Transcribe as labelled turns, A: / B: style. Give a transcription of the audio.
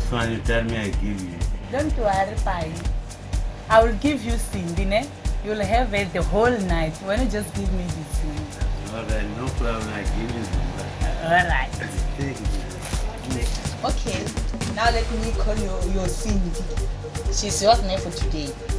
A: this one you tell me I give you.
B: Don't worry, Pai. I will give you Cindy, ne? You'll have it the whole night. Why don't you just give me this one?
A: Alright, no problem, I give you the
B: Alright.
C: Okay, now let me call your Cindy. She's yours now for today.